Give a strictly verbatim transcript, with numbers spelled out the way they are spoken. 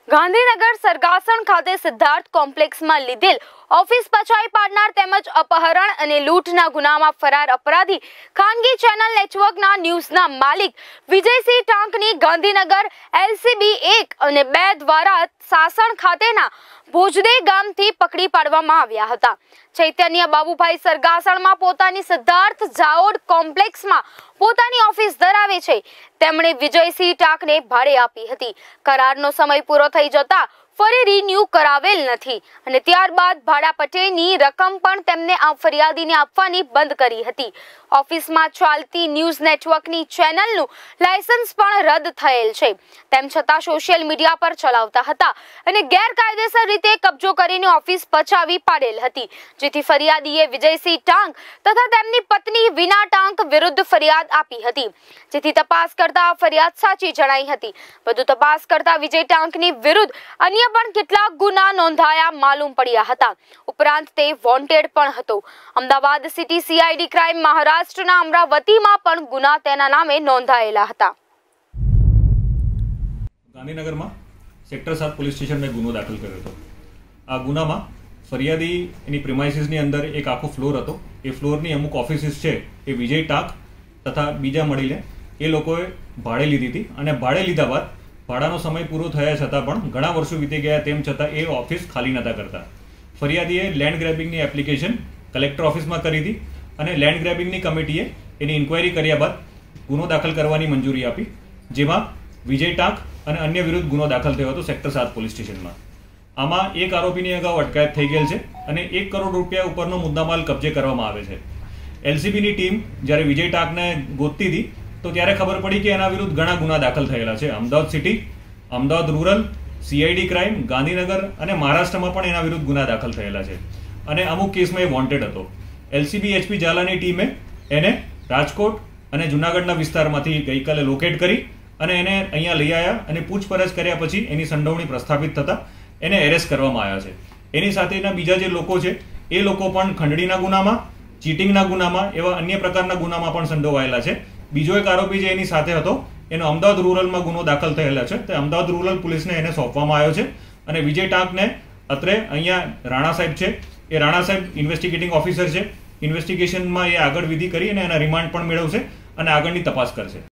ગાંધીનગર સરગાસણ ખાતે સિદ્ધાર્થ કોમ્પ્લેક્સમાં લીધેલ ઓફિસ પચાવી પાડનાર તેમજ અપહરણ અને લૂંટના ગુનામાં ફરાર અપરાધી ખાનગી ચેનલ નેટવર્કના ન્યૂઝના માલિક વિજયસિંહ ટાંકની ગાંધીનગર એલસીબી એક અને બે દ્વારા સાસણ ખાતેના ભોજદે ગામથી પકડી પાડવામાં આવ્યા હતા। ચૈતન્ય બાબુભાઈ સરગાસણમાં પોતાની સિદ્ધાર્થ જાઓડ કોમ્પ્લેક્સમાં પોતાની ઓફિસ ધરાવે છે। તેમણે વિજયસિંહ ટાંકને ભાડે આપી હતી। કરારનો સમય પૂરો થઈ જતા ફરી રિન્યુ કરાવેલ નથી અને ત્યારબાદ ભાડાપટ્ટીની રકમ પણ તેમને આ ફરિયાદીને આપવાની બંધ કરી હતી। ઓફિસમાં ચાલતી ન્યૂઝ નેટવર્કની ચેનલનું લાયસન્સ પણ રદ થયેલ છે। તેમ છતાં સોશિયલ મીડિયા પર ચલાવતા હતા અને ગેરકાયદેસર રીતે કબજો કરીને ઓફિસ પચાવી પાડેલ હતી, જેથી ફરિયાદીએ વિજયસિંહ ટાંક તથા તેમની પત્ની વિના ટાંક વિરુદ્ધ ફરિયાદ આપી હતી, જેથી તપાસ કરતા ફરિયાદ સાચી જણાઈ હતી। વધુ તપાસ કરતા વિજય ટાંકની વિરુદ્ધ અન્ય પણ કેટલાક ગુના નોંધાયા માલુમ પડ્યા હતા। ઉપરાંત તે વોન્ટેડ પણ હતો। અમદાવાદ સિટી સીઆઈડી ક્રાઇમ મહારાષ્ટ્રના અમરાવતીમાં પણ ગુના તેના નામે નોંધાયેલા હતા। ગાંધીનગરમાં સેક્ટર સાત પોલીસ સ્ટેશનમાં ગુનો દાખલ કર્યો હતો। આ ગુનામાં ફરિયાદી એની પ્રિમાઇસીસની અંદર એક આખો ફ્લોર હતો। એ ફ્લોરની અમુક ઓફિસીસ છે એ વિજય ટાંક તથા બીજા મળીને એ લોકોએ ભાડે લીધી હતી અને ભાડે લીધા બાદ ભાડાનો સમય પૂરો થયા છતાં પણ ઘણા વર્ષો વીતી ગયા તેમ છતાં એ ઓફિસ ખાલી નહોતા કરતા। ફરિયાદીએ લેન્ડ ગ્રેબિંગની એપ્લિકેશન કલેક્ટર ઓફિસમાં કરી હતી અને લેન્ડ ગ્રેબિંગની કમિટીએ એની ઇન્ક્વાયરી કર્યા બાદ ગુનો દાખલ કરવાની મંજૂરી આપી, જેમાં વિજય ટાંક અને અન્ય વિરુદ્ધ ગુનો દાખલ થયો હતો સેક્ટર સાત પોલીસ સ્ટેશનમાં। આમાં એક આરોપીની અગાઉ અટકાયત થઈ ગયેલ છે અને એક કરોડ રૂપિયા ઉપરનો મુદ્દામાલ કબજે કરવામાં આવે છે। એલસીબીની ટીમ જ્યારે વિજય ટાંકને ગોતતી હતી તો ત્યારે ખબર પડી કે એના વિરુદ્ધ ઘણા ગુના દાખલ થયેલા છે। Ahmedabad city, Ahmedabad rural, CID crime, Gandhinagar અને મહારાષ્ટ્રમાં પણ એના વિરુદ્ધ ગુના દાખલ થયેલા છે અને અમુક કેસમાં એ વોન્ટેડ હતો। એલસીબી એચપી ઝાલાની ટીમે એને રાજકોટ અને જુનાગઢના વિસ્તારમાંથી ગઈકાલે લોકેટ કરી અને એને અહીંયા લઈ આવ્યા અને પૂછપરછ કર્યા પછી એની સંડોવણી પ્રસ્થાપિત થતા એને એરેસ્ટ કરવામાં આવ્યા છે। એની સાથેના બીજા જે લોકો છે એ લોકો પણ ખંડણીના ગુનામાં, ચીટિંગના ગુનામાં, એવા અન્ય પ્રકારના ગુનામાં પણ સંડોવાયેલા છે। બીજો એક આરોપી જે એની સાથે હતો એનો અમદાવાદ રૂરલમાં ગુનો દાખલ થયેલા છે, તે અમદાવાદ રૂરલ પોલીસને એને સોંપવામાં આવ્યો છે અને વિજય ટાંકને અત્રે અહીંયા રાણા સાહેબ છે, એ રાણા સાહેબ ઇન્વેસ્ટિગેટિંગ ઓફિસર છે। ઇન્વેસ્ટિગેશનમાં એ આગળ વિધિ કરી અને એના રિમાન્ડ પણ મેળવશે અને આગળની તપાસ કરશે।